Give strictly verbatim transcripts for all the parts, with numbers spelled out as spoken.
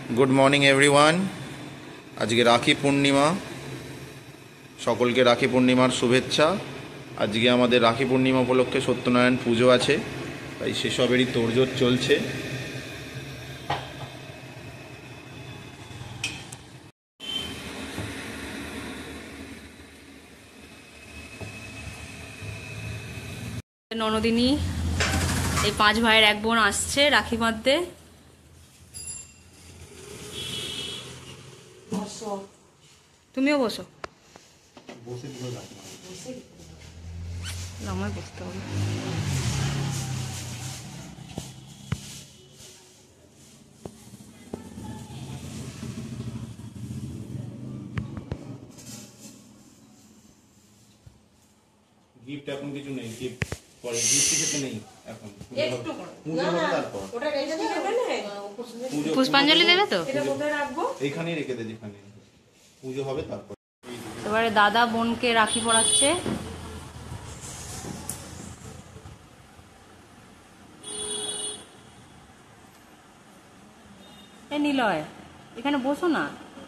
Good morning everyone. आज के राखी पूर्णिमा, सकल के राखी पूर्णिमार शुभेच्छा। आज के आमादेर राखी पूर्णिमा उपलक्षे सत्यनारायण पुजो आछे, ताई सेसबेरই तोड़जोड़ चलছে। ননদিনী এই পাঁচ ভাইয়ের এক বোন আসছে রাখি বাঁধতে। তুমিও বসো। আমায় বসতে হবে। গিফট এখন কিছু নেই, গিফট পরে গিফট কিছু নেই এখন। একটু পুজো হবে তারপর ওটা রেখে দেবে না, পুষ্পাঞ্জলি দেবে তো। এটা কোথায় রাখবো? এইখানেই রেখে দে, যেখানে পুজো হবে তারপর। এবারে দাদা বোনকে রাখি পরাচ্ছে। এ নিলয়, এখানে বসো না।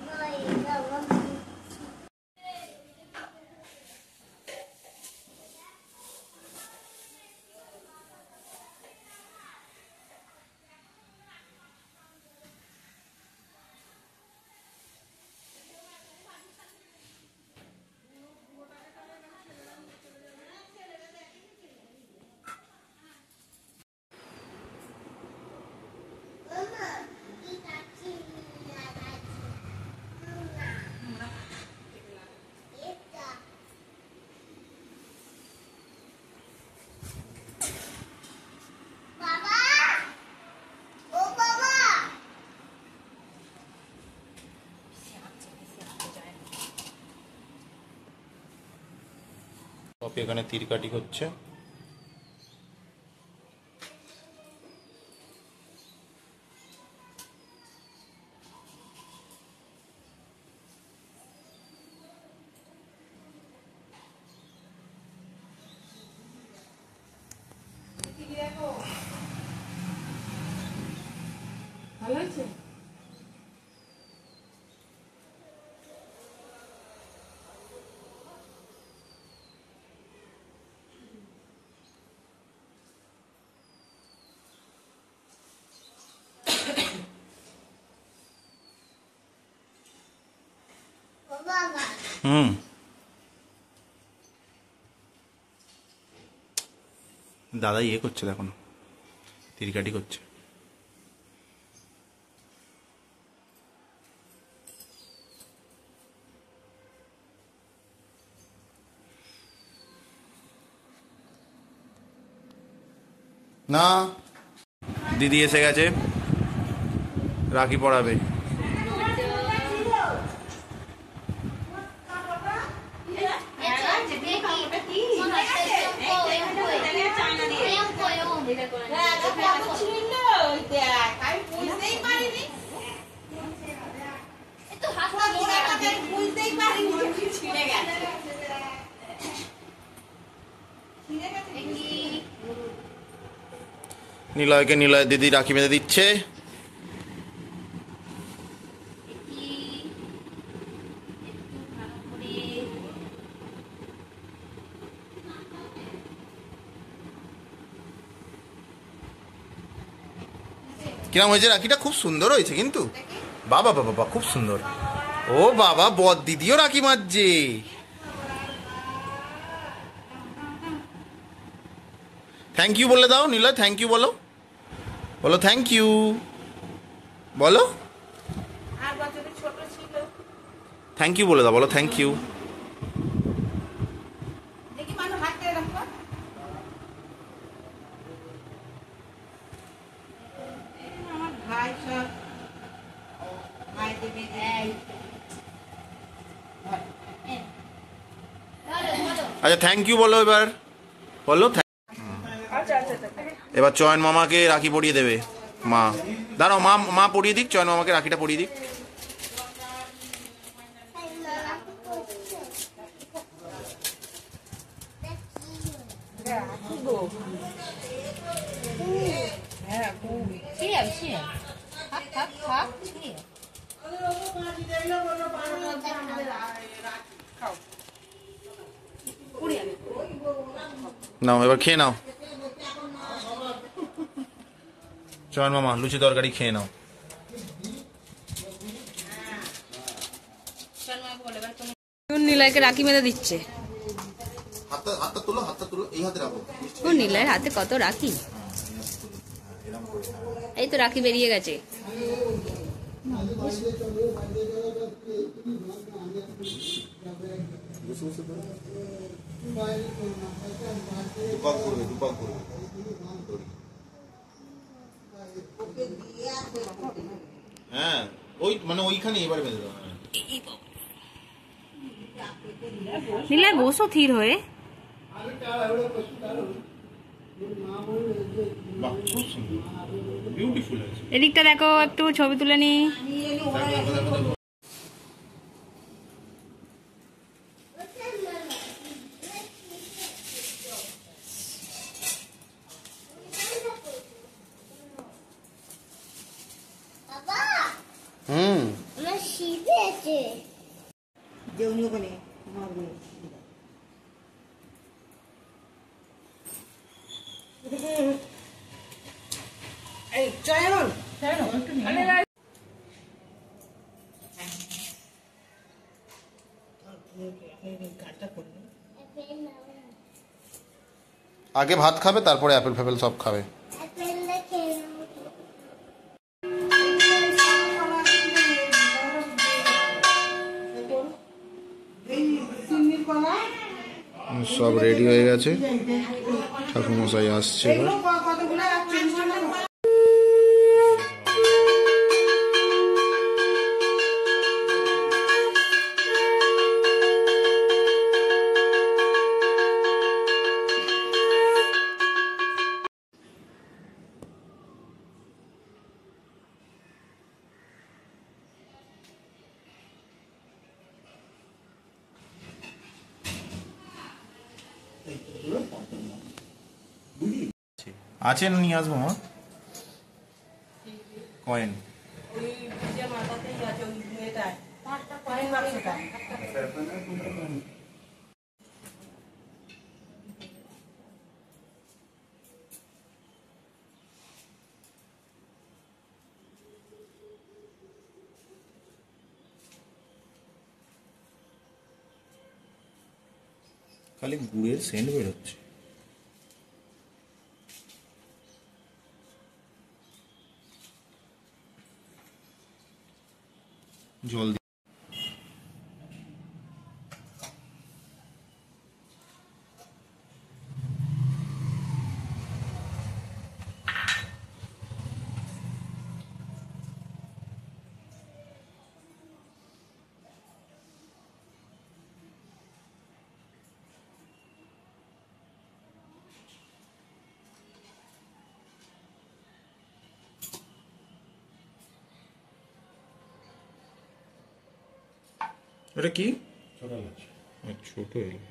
এখানে তীর কাটি হচ্ছে। ভালো হয়েছে। হুম, দাদা ইয়ে করছে, দেখো না তিরকাটি করছে। না, দিদি এসে গেছে, রাখি পরাবে। নিলয়কে নিলয় দিদি রাখি বেঁধে দিচ্ছে। কিরম হয়েছে রাখিটা? খুব সুন্দর হয়েছে কিন্তু। বাবা বাবা বাবা, খুব সুন্দর। ও বাবা, বদ দিদিও রাখি মারছে। থ্যাংক ইউ বলে দাও নিলয়, থ্যাংক ইউ বলো, বলো থ্যাংক ইউ বলো। থ্যাংক ইউ বলে দাও, বলো থ্যাংক ইউ। আচ্ছা থ্যাংক ইউ বলো, এবার বলো। এবার চয়ন মামাকে রাখি পরিয়ে দেবে মা। দাঁড়াও, মা মা পরিয়ে দিক, চয়ন মামাকে রাখিটা পরিয়ে দিক। নাও এবার খেয়ে নাও। চয়ন মামা লুচি তরকারি খেয়ে নাও। নিলয়কে রাখি বেঁধে দিচ্ছে। হাতটা হাতটা তুলো, হাতটা তুলো, এই হাতে রাখো। ও নিলয়ের হাতে কত রাখি, এই তো রাখি বেরিয়ে গেছে। হ্যাঁ ওই মানে ওইখানে এবার বেঁধে দাও। নিলয় বসো থির হয়ে। এদিকটা দেখো, একটু ছবি তুলে নি। হুম আগে ভাত খাবে, তারপরে অ্যাপেল ফ্যাপেল সব খাবে। সব রেডি হয়ে গেছে, ঠাকুরমশাই আসছে এবার। আছে না, নিয়ে আসবো মা কয়েন। খালি গুড়ের সেন্ট বেরোচ্ছে। জল দি এটা কি? ছোট এলাচ। ছোট এলাচ।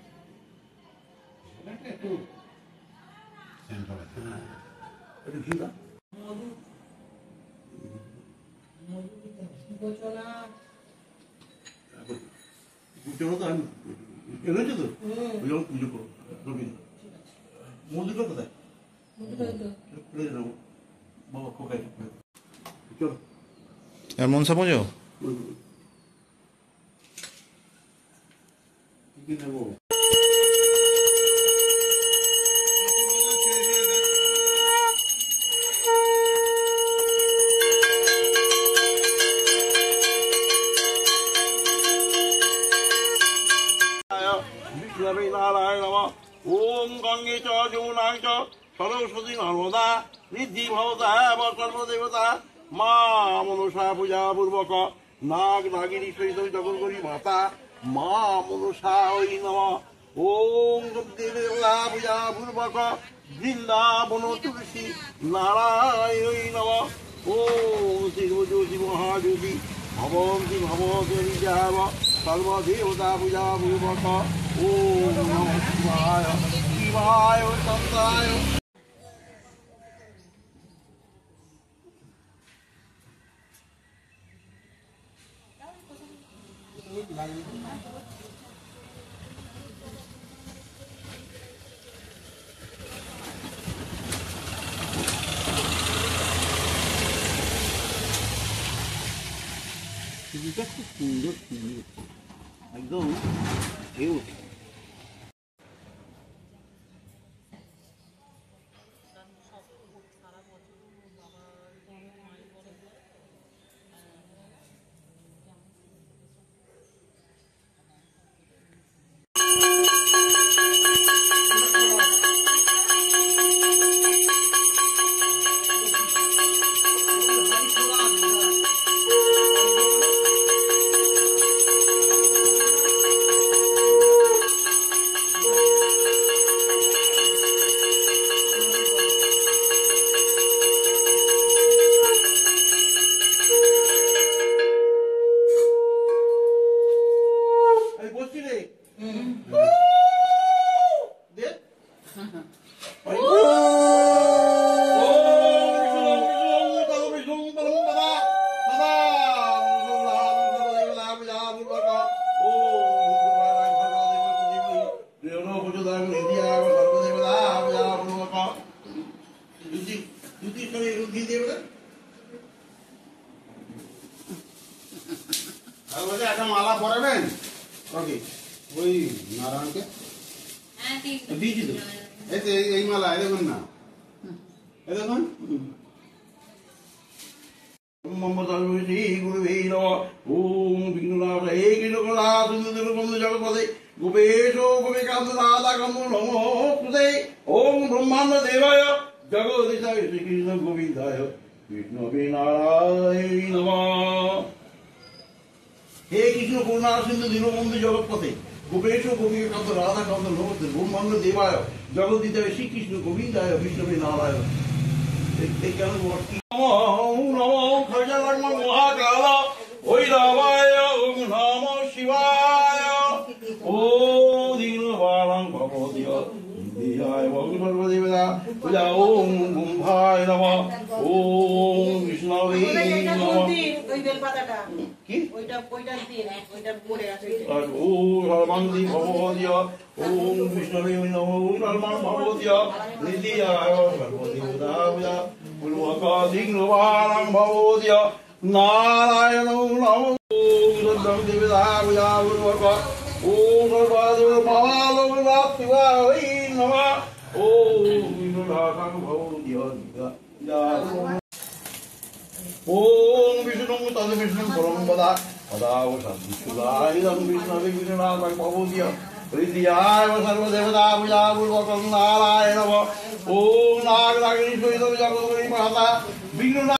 এমন সাপোজো নারায়ণ ওম গঙ্গে চ যমুনাং চ সরস্বতী নর্মদা ঋদ্ধি ভবতা সর্বদেবতা মা মনসা পূজা পূর্বক নাগ নাগিনী সহিত জগৎ করি মাতা মা মনসা ওই নম ওম দেবতা পূজা পূর্বক বৃন্দাবন তুলসী নারায়ণ নম ওম শিবজ্যোতি মহাজ্যোতি ভবন্তি ভবতি যাব সর্বদেবতা পূজা পূর্বক ওম নমঃ শিবায় শিবায় শান্তায়। টিভিটা খুব সুন্দর টিভি, একদম কিউট। একটা মালা পরাবেন ওকে ওই নারায়ণকে দিয়েছি তো এই তো এই মালা এই দেখুন না এই দেখুন গোপেশ গোপিকান্ত দাদা কম নমো তুতে ওম ব্রহ্মাণ্ড দেবায় জগদীশায় শ্রীকৃষ্ণ গোবিন্দায় কৃষ্ণবে নারায়ণ নমঃ। হে কৃষ্ণ করুণা সিন্ধু দীনবন্ধু জগৎপথে গোপেশ গোপিকান্ত রাধা কান্ত নমস্তে ব্রহ্মাণ্ড দেবায় জগদীশায় শ্রীকৃষ্ণ গোবিন্দায় বিষ্ণবে নারায়ণ। মহাকাল ওই রামায় ওম নম শিবায় ও দীন বালাং ভগবতীয় দিয়ায় সর্বদেবতা পূজা ওম গুম্ভায় নমঃ ওম বিষ্ণবে নমঃ। কি ওইটা ওইটা দিয়ে ওইটা পড়ে আছে ও সর্বাঙ্গি ভগবতীয় ওম বিষ্ণবে নমঃ ওম সর্বাং ভগবতীয় নিদিয়ায় সর্বদেবতা পূজা পূর্বকাদিক নবালাং ভগবতীয় নারায়ণ নমঃ ওম সর্বদেবতা পূজা পূর্বক ওম সর্বদেব মহালোকনাথ শিবায় নমঃ ওম বিষ্ণুরাখাং ভগবতীয় ওম বিষ্ণু তদ বিষ্ণু পরম পদা পদাও সদ্বিষ্ণুদায়ং বিষ্ণবে বিষ্ণুনাথং ভগবতীয় হৃদয়ায় সর্বদেবতা পূজা পূর্বকং নারায়ণ নমঃ ওম নাগ নাগিনী সহিত জগৎগুরি মাতা বিষ্ণু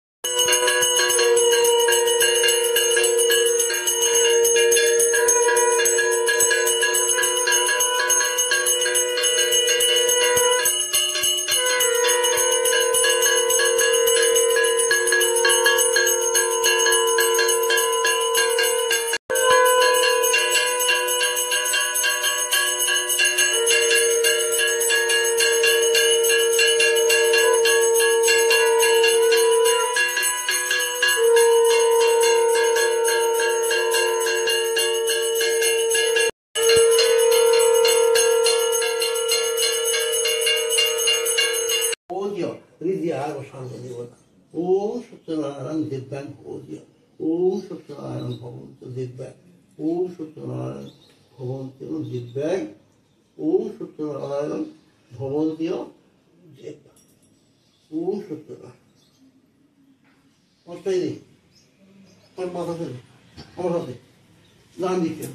ओम सत्यनारायण दिव्यांग भगवतीय ओम सत्यनारायण भगवंत दिव्यांग ओम सत्यनारायण भगवंत दिव्यांग ओम सत्यनारायण भगवंतीय दिव्यांग ओम सत्यनारायण অস্তাই নেই আমার মাথা থেকে আমার হাতে গান দিচ্ছে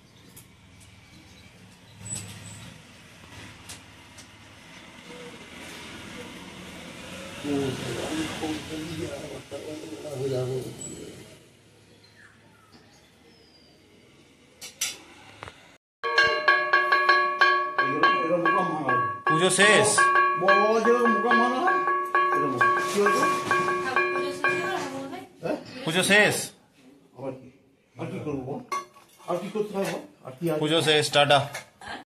পুজো শেষ পুজো শেষ আর কি করবো আর কি করতে হবে আর কি পুজো শেষ টাটা।